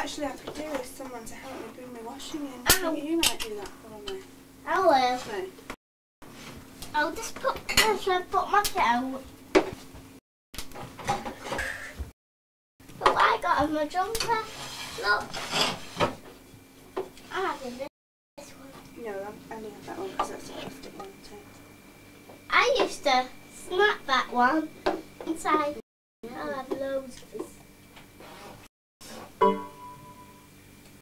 actually I could do with someone to help me bring my washing in. Ow. You might do that for me. I will. No. I'll just put this and put my coat. But what I got on my jumper, look. I'm having this one. No, I only have that one because that's a plastic one too. I used to snap that one inside. I'll have loads of this.